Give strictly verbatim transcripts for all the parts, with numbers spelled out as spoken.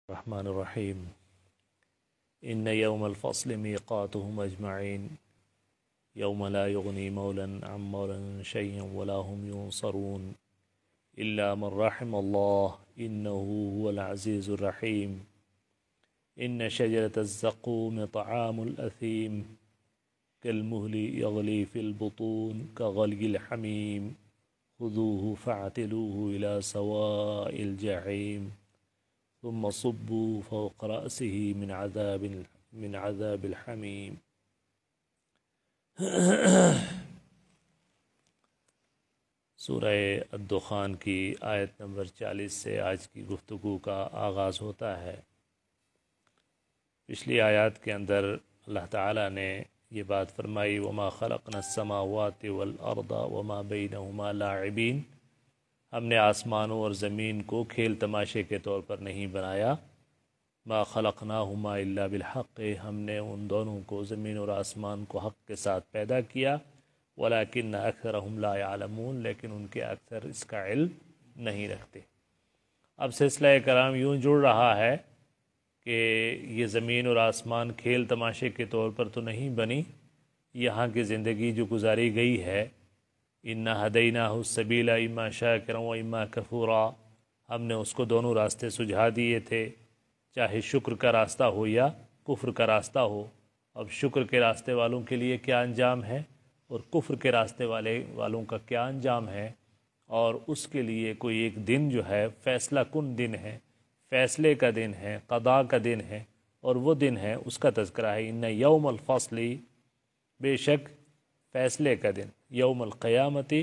الرحمن الرحیم ان یوم الفصل میقاتهم اجمعین یوم لا یغنی مولا عن مولا شیئا ولا هم ینصرون الا من رحم اللہ انه هو العزیز الرحیم ان شجرة الزقوم طعام الاثیم كالمهل يغلي في البطون كغلي الحميم خذوه فاعتلوه إلى سواء الجحيم ثم صبوا فوق رأسه من عذاب من عذاب الحميم. سورہ الدخان کی آیت نمبر چالیس سے آج کی گفتگو کا آغاز ہوتا ہے۔ پچھلی آیات کے اندر اللہ تعالیٰ نے یہ بات فرمائی وما خلقنا السماوات والارض وما بینہما لاعبین، ہم نے آسمانوں اور زمین کو کھیل تماشے کے طور پر نہیں بنایا، ما خلقناہما الا بالحق، ہم نے ان دونوں کو زمین اور آسمان کو حق کے ساتھ پیدا کیا، ولکن اکثرہم لا یعلمون، لیکن ان کے اکثر اس کا علم نہیں رکھتے۔ اب سلسلہ کرام یوں جڑ رہا ہے کہ یہ زمین اور آسمان کھیل تماشے کے طور پر تو نہیں بنی، یہاں کی زندگی جو گزاری گئی ہے، اِنَّا هَدَيْنَاهُ السَّبِيلَ اِمَّا شَاكِرًا وَإِمَّا كَفُورًا، ہم نے اس کو دونوں راستے سجھا دیے تھے، چاہے شکر کا راستہ ہو یا کفر کا راستہ ہو۔ اب شکر کے راستے والوں کے لیے کیا انجام ہے اور کفر کے راستے والے والوں کا کیا انجام ہے، اور اس کے لیے کوئی ایک دن جو ہے فیصلہ کن دن ہے، فیصلے کا دن ہے، قضاء کا دن ہے، اور وہ دن ہے اس کا تذکرہ ہے۔ ان یوم الفصل، بے شک فیصلے کا دن، یوم القیامتی،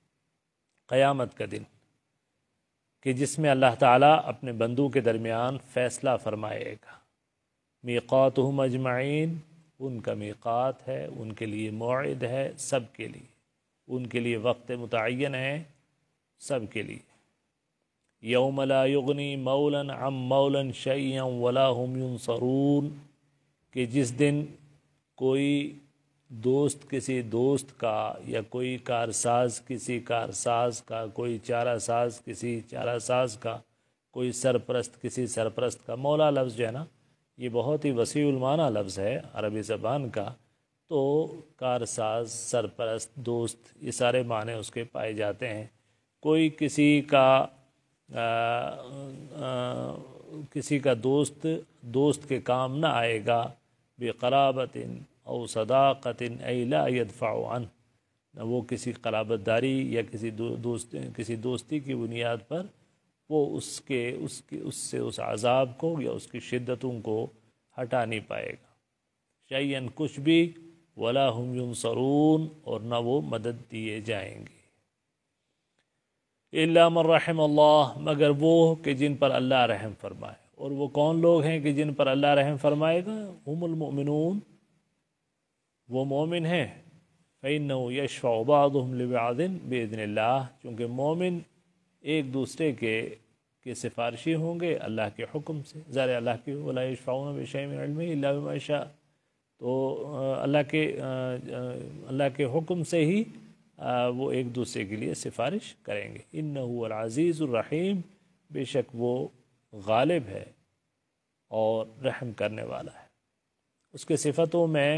قیامت کا دن، کہ جس میں اللہ تعالیٰ اپنے بندوں کے درمیان فیصلہ فرمائے گا۔ میقاتہم اجمعین، ان کا میقات ہے، ان کے لیے موعد ہے، سب کے لیے، ان کے لیے وقت متعین ہے، سب کے لیے۔ یوم لا یغنی مولا عن مولا شیئا ولا هم ینصرون، کہ جس دن کوئی دوست کسی دوست کا، یا کوئی کارساز کسی کارساز کا، کوئی چارہ ساز کسی چارہ ساز کا، کوئی سرپرست کسی سرپرست کا۔ مولا لفظ جو ہے نا، یہ بہت ہی وسیع المعنی لفظ ہے عربی زبان کا، تو کارساز، سرپرست، دوست، یہ سارے معنی اس کے پائے جاتے ہیں۔ کوئی کسی کا آ آ کسی کا دوست دوست کے کام نہ آئے گا، بقرابت او صداقت ای لا یدفع عنہ، نہ وہ کسی قرابت داری یا کسی دوست کسی دوستی کی بنیاد پر وہ اس کے اس کے اس سے اس عذاب کو یا اس کی شدتوں کو ہٹا نہیں پائے گا، شیئن کچھ بھی، ولا هم ینصرون، اور نہ وہ مدد دیے جائیں گے۔ الا من رحم اللہ، مگر وہ کہ جن پر اللہ رحم فرمائے، اور وہ کون لوگ ہیں کہ جن پر اللہ رحم فرمائے گا؟ هم المؤمنون، وہ مومن ہیں۔ فإنه یشفع بعضهم لبعض بإذن اللہ، چونکہ مومن ایک دوسرے کے کے سفارشی ہوں گے اللہ کے حکم سے، ظاہر اللہ کی ولا یشفعون بشیء من علمہ الا بما شاء، تو اللہ کے اللہ کے حکم سے ہی وہ ایک دوسرے کے لیے سفارش کریں گے۔ انہ العزیز الرحیم، بے شک وہ غالب ہے اور رحم کرنے والا ہے۔ اس کے صفتوں میں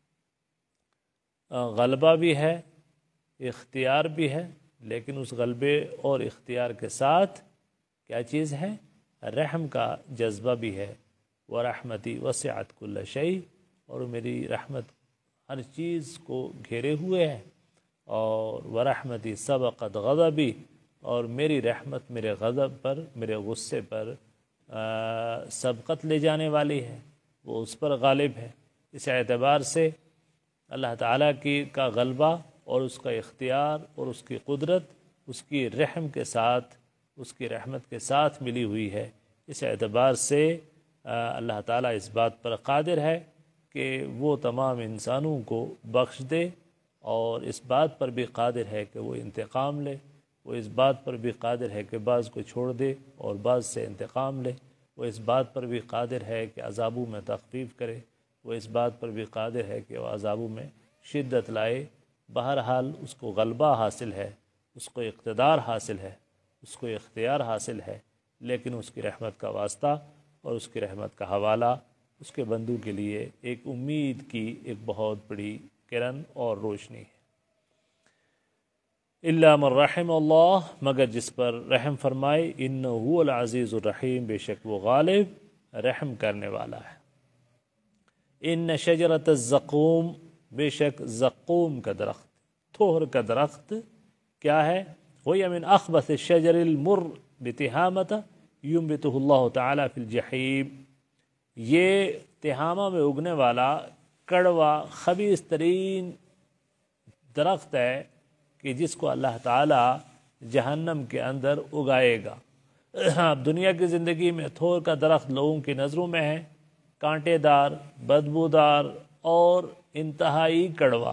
غلبہ بھی ہے، اختیار بھی ہے، لیکن اس غلبے اور اختیار کے ساتھ کیا چیز ہے؟ رحم کا جذبہ بھی ہے۔ وَرَحْمَتِي وَسِعَتْ كُلَّ شَيْءٍ، اور میری رحمت ہر چیز کو گھیرے ہوئے ہے، اور وَرَحْمَتِي سَبَقَتْ غَضَبِي، اور میری رحمت میرے غضب پر، میرے غصے پر سبقت لے جانے والی ہے، وہ اس پر غالب ہے۔ اس اعتبار سے اللہ تعالیٰ کی کا غلبہ اور اس کا اختیار اور اس کی قدرت اس کی رحم کے ساتھ، اس کی رحمت کے ساتھ ملی ہوئی ہے۔ اس اعتبار سے اللہ تعالیٰ اس بات پر قادر ہے کہ وہ تمام انسانوں کو بخش دے، اور اس بات پر بھی قادر ہے کہ وہ انتقام لے، وہ اس بات پر بھی قادر ہے کہ بعض کو چھوڑ دے اور بعض سے انتقام لے، وہ اس بات پر بھی قادر ہے کہ عذابوں میں تخفیف کرے، وہ اس بات پر بھی قادر ہے کہ وہ عذابوں میں شدت لائے۔ بہرحال اس کو غلبہ حاصل ہے، اس کو اقتدار حاصل ہے، اس کو اختیار حاصل ہے، لیکن اس کی رحمت کا واسطہ اور اس کی رحمت کا حوالہ اس کے بندوں کے لیے ایک امید کی ایک بہت بڑی کرن اور روشنی ہے۔ الا من رحم اللہ، مگر جس پر رحم فرمائے، انہ العزیز الرحیم، بے شک وہ غالب رحم کرنے والا ہے۔ ان شجرۃ الزقوم، بے شک زقوم کا درخت، تھوہر کا درخت کیا ہے؟ وہی من اخبث الشجر المر بتہامۃ ینبتہ اللہ تعالی فی الجحیم، یہ تہامہ میں اگنے والا کڑوا خبیث ترین درخت ہے کہ جس کو اللہ تعالی جہنم کے اندر اگائے گا۔ اب دنیا کی زندگی میں تھور کا درخت لوگوں کی نظروں میں ہے کانٹے دار، بدبودار اور انتہائی کڑوا،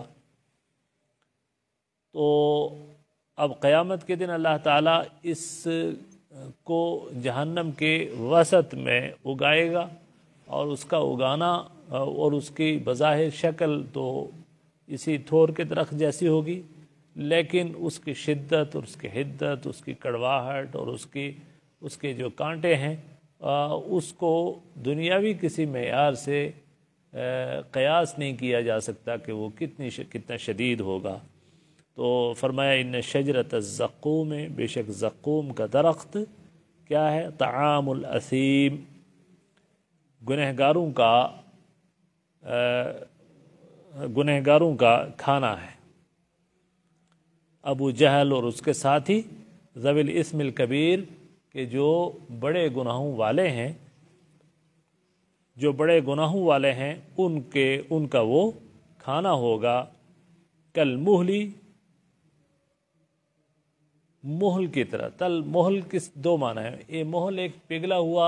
تو اب قیامت کے دن اللہ تعالیٰ اس کو جہنم کے وسط میں اگائے گا، اور اس کا اگانا اور اس کی بظاہر شکل تو اسی تھور کے درخت جیسی ہوگی، لیکن اس کی شدت اور اس کی حدت، اس کی کڑواہٹ اور اس کی اس کے جو کانٹے ہیں، اس کو دنیاوی کسی معیار سے قیاس نہیں کیا جا سکتا کہ وہ کتنی کتنا شدید ہوگا۔ تو فرمایا ان شجرۃ الزقوم، بے شک زقوم کا درخت کیا ہے؟ طعام الاثیم، گنہگاروں کا گنہگاروں کا کھانا ہے۔ ابو جہل اور اس کے ساتھی ذوی الاسم الکبیر، کہ جو بڑے گناہوں والے ہیں جو بڑے گناہوں والے ہیں ان کے ان کا وہ کھانا ہوگا۔ کل مہلی، مہل کی طرح، تل مہل کس دو معنی ہے، یہ مہل ایک پگھلا ہوا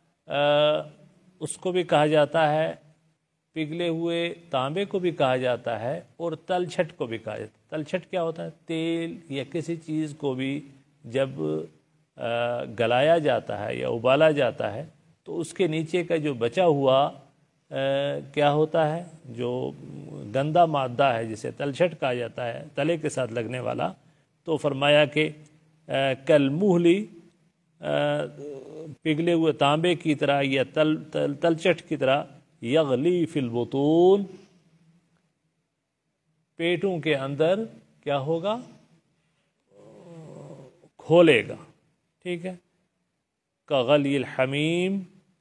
اس کو بھی کہا جاتا ہے، پگھلے ہوئے تانبے کو بھی کہا جاتا ہے، اور تل چھٹ کو بھی کہا جاتا ہے۔ تل چھٹ کیا ہوتا ہے؟ تیل یا کسی چیز کو بھی جب گلایا جاتا ہے یا ابالا جاتا ہے تو اس کے نیچے کا جو بچا ہوا کیا ہوتا ہے، جو گندا مادہ ہے جسے تل چھٹ کہا جاتا ہے، تلے کے ساتھ لگنے والا۔ تو فرمایا کہ کل مہلی، پگھلے ہوئے تانبے کی طرح یا تل تلچٹ کی طرح، یغلی فی البطون، پیٹوں کے اندر کیا ہوگا؟ کھولے گا، ٹھیک ہے۔ کغلی الحمیم،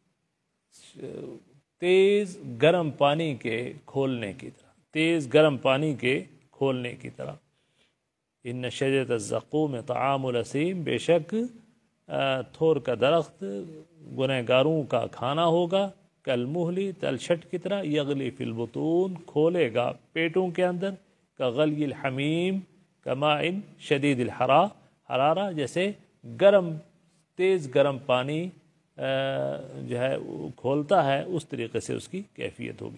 تیز گرم پانی کے کھولنے کی طرح، تیز گرم پانی کے کھولنے کی طرح۔ ان شجرۃ الزقوم طعام الاثیم، بے شک تھور کا درخت گنہگاروں کا کھانا ہوگا، کالمہلی، تلچھٹ کی طرح، یغلی فی البطون، کھولے گا پیٹوں کے اندر، کغلی الحمیم، کماء شدید الحرا حرارہ، جیسے گرم تیز گرم پانی جو ہے کھولتا ہے اس طریقے سے اس کی کیفیت ہوگی۔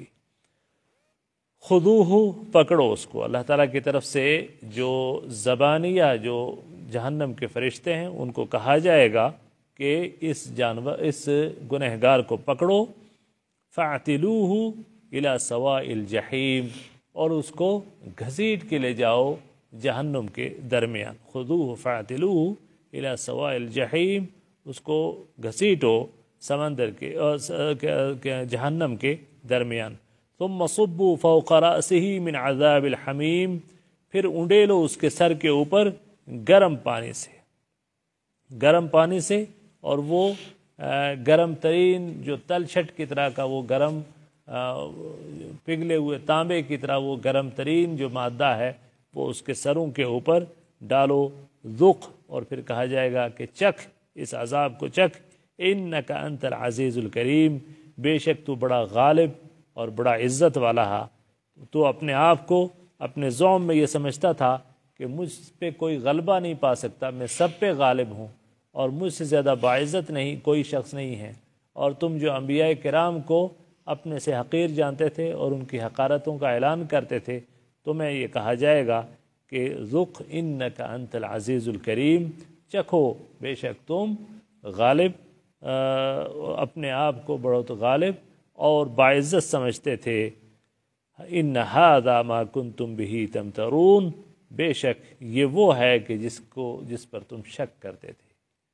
خذوہ، پکڑو اس کو۔ اللہ تعالیٰ کی طرف سے جو زبانیہ جو جہنم کے فرشتے ہیں ان کو کہا جائے گا کہ اس جانور اس گنہگار کو پکڑو، فاعتلوہ الی سواء الجحیم، اور اس کو گھسیٹ کے لے جاؤ جہنم کے درمیان۔ خذوہ فاعتلوہ الی سواء الجحیم، اس کو گھسیٹو سمندر کے جہنم کے درمیان۔ ثم صبوا فوق رأسه من عذاب الحمیم، پھر انڈیلو اس کے سر کے اوپر گرم پانی سے، گرم پانی سے، اور وہ گرم ترین جو تل چھٹ کی طرح کا وہ گرم پگھلے ہوئے تانبے کی طرح وہ گرم ترین جو مادہ ہے وہ اس کے سروں کے اوپر ڈالو، ذق، اور پھر کہا جائے گا کہ چکھ اس عذاب کو، چکھ، انک انت العزیز الکریم، بے شک تو بڑا غالب اور بڑا عزت والا ہے۔ تو اپنے آپ کو اپنے زوم میں یہ سمجھتا تھا کہ مجھ پہ کوئی غلبہ نہیں پا سکتا، میں سب پہ غالب ہوں، اور مجھ سے زیادہ باعزت نہیں کوئی شخص نہیں ہے۔ اور تم جو انبیاء کرام کو اپنے سے حقیر جانتے تھے اور ان کی حقارتوں کا اعلان کرتے تھے، تمہیں یہ کہا جائے گا کہ ذق انک انت العزیز الکریم، چکھو بے شک تم غالب، اپنے آپ کو بڑھت غالب اور باعزت سمجھتے تھے۔ ان ھذا ما کنتم بہ تمترون، بے شک یہ وہ ہے کہ جس کو جس پر تم شک کرتے تھے،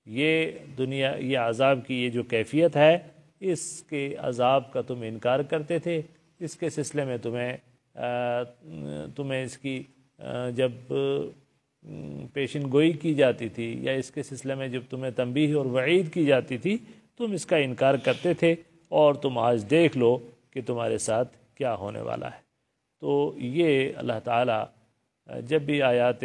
یہ دنیا یہ عذاب کی یہ جو کیفیت ہے، اس کے عذاب کا تم انکار کرتے تھے، اس کے سلسلے میں تمہیں تمہیں اس کی جب پیشن گوئی کی جاتی تھی یا اس کے سلسلے میں جب تمہیں تنبیہ اور وعید کی جاتی تھی، تم اس کا انکار کرتے تھے، اور تم آج دیکھ لو کہ تمہارے ساتھ کیا ہونے والا ہے۔ تو یہ اللہ تعالیٰ جب بھی آیات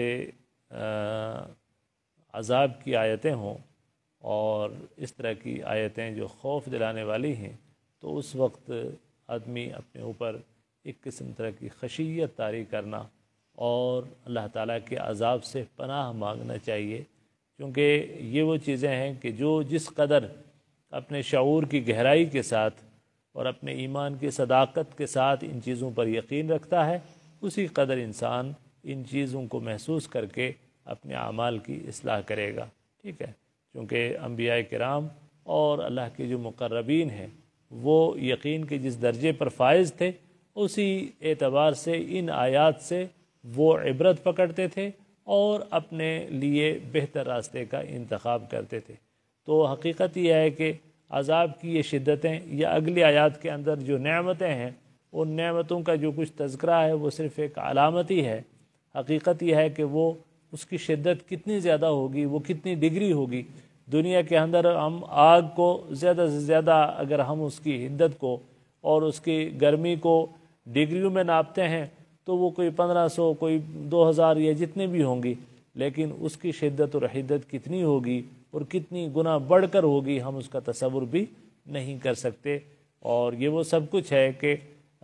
عذاب کی آیتیں ہوں اور اس طرح کی آیتیں جو خوف دلانے والی ہیں، تو اس وقت آدمی اپنے اوپر ایک قسم طرح کی خشیت طاری کرنا اور اللہ تعالیٰ کے عذاب سے پناہ مانگنا چاہیے، کیونکہ یہ وہ چیزیں ہیں کہ جو جس قدر اپنے شعور کی گہرائی کے ساتھ اور اپنے ایمان کی صداقت کے ساتھ ان چیزوں پر یقین رکھتا ہے، اسی قدر انسان ان چیزوں کو محسوس کر کے اپنے اعمال کی اصلاح کرے گا، ٹھیک ہے؟ کیونکہ انبیاء کرام اور اللہ کے جو مقربین ہیں وہ یقین کے جس درجے پر فائز تھے، اسی اعتبار سے ان آیات سے وہ عبرت پکڑتے تھے اور اپنے لیے بہتر راستے کا انتخاب کرتے تھے۔ تو حقیقت یہ ہے کہ عذاب کی یہ شدتیں یا اگلی آیات کے اندر جو نعمتیں ہیں، ان نعمتوں کا جو کچھ تذکرہ ہے وہ صرف ایک علامت ہی ہے۔ حقیقت یہ ہے کہ وہ اس کی شدت کتنی زیادہ ہوگی، وہ کتنی ڈگری ہوگی۔ دنیا کے اندر ہم آگ کو زیادہ سے زیادہ اگر ہم اس کی حدت کو اور اس کی گرمی کو ڈگریوں میں ناپتے ہیں تو وہ کوئی پندرہ سو کوئی دو ہزار یا جتنے بھی ہوں گی، لیکن اس کی شدت اور حدت کتنی ہوگی اور کتنی گنا بڑھ کر ہوگی، ہم اس کا تصور بھی نہیں کر سکتے۔ اور یہ وہ سب کچھ ہے کہ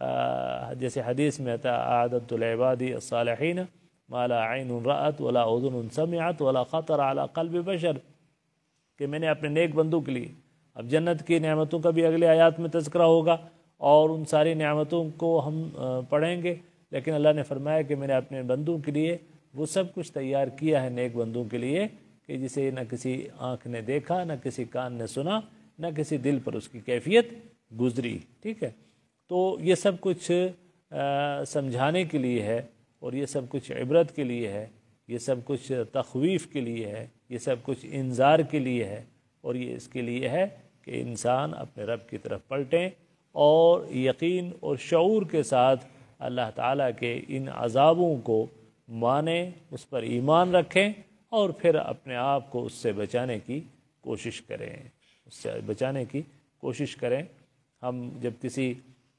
جیسے حدیث میں آتا اعددت لعبادی الصالحین ما لا عین رأت ولا اذن سمعت ولا خطر علی قلب بشر، کہ میں نے اپنے نیک بندوں کے لیے، اب جنت کی نعمتوں کا بھی اگلے آیات میں تذکرہ ہوگا اور ان ساری نعمتوں کو ہم پڑھیں گے، لیکن اللہ نے فرمایا کہ میں نے اپنے بندوں کے لیے وہ سب کچھ تیار کیا ہے، نیک بندوں کے لیے، کہ جسے نہ کسی آنکھ نے دیکھا، نہ کسی کان نے سنا، نہ کسی دل پر اس کی کیفیت گزری، ٹھیک ہے؟ تو یہ سب کچھ سمجھانے کے لیے ہے، اور یہ سب کچھ عبرت کے لیے ہے، یہ سب کچھ تخویف کے لیے ہے، یہ سب کچھ انذار کے لیے ہے، اور یہ اس کے لیے ہے کہ انسان اپنے رب کی طرف پلٹیں اور یقین اور شعور کے ساتھ اللہ تعالیٰ کے ان عذابوں کو مانیں، اس پر ایمان رکھیں، اور پھر اپنے آپ کو اس سے بچانے کی کوشش کریں اس سے بچانے کی کوشش کریں ہم جب کسی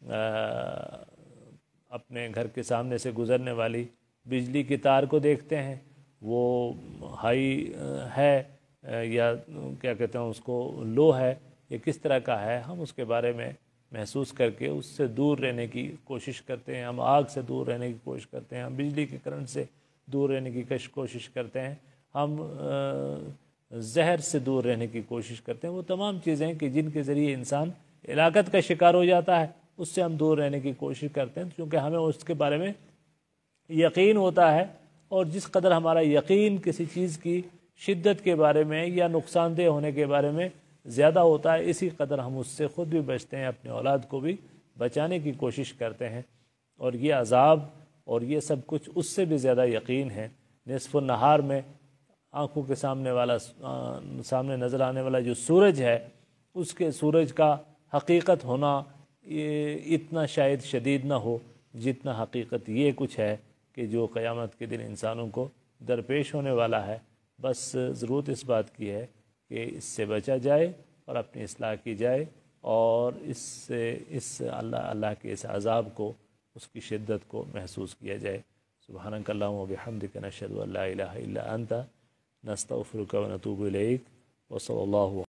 اپنے گھر کے سامنے سے گزرنے والی بجلی کی تار کو دیکھتے ہیں، وہ ہائی ہے یا کیا کہتے ہیں اس کو لو ہے، یہ کس طرح کا ہے، ہم اس کے بارے میں محسوس کر کے اس سے دور رہنے کی کوشش کرتے ہیں، ہم آگ سے دور رہنے کی کوشش کرتے ہیں، ہم بجلی کے کرنٹ سے دور رہنے کی کوشش کرتے ہیں، ہم زہر سے دور رہنے کی کوشش کرتے ہیں۔ وہ تمام چیزیں کہ جن کے ذریعے انسان ہلاکت کا شکار ہو جاتا ہے، اس سے ہم دور رہنے کی کوشش کرتے ہیں، کیونکہ ہمیں اس کے بارے میں یقین ہوتا ہے، اور جس قدر ہمارا یقین کسی چیز کی شدت کے بارے میں یا نقصان دہ ہونے کے بارے میں زیادہ ہوتا ہے، اسی قدر ہم اس سے خود بھی بچتے ہیں، اپنے اولاد کو بھی بچانے کی کوشش کرتے ہیں۔ اور یہ عذاب اور یہ سب کچھ اس سے بھی زیادہ یقین ہے۔ نصف النہار میں آنکھوں کے سامنے والا سامنے نظر آنے والا جو سورج ہے، اس کے سورج کا حقیقت ہونا یہ اتنا شاید شدید نہ ہو جتنا حقیقت یہ کچھ ہے کہ جو قیامت کے دن انسانوں کو درپیش ہونے والا ہے۔ بس ضرورت اس بات کی ہے کہ اس سے بچا جائے اور اپنی اصلاح کی جائے، اور اس سے اس اللہ اللہ کے اس عذاب کو، اس کی شدت کو محسوس کیا جائے۔ سبحانک اللہم و بحمدک نشہد ان لا الہ الا انت نستغفرک و نتوب الیک، وصلی اللہ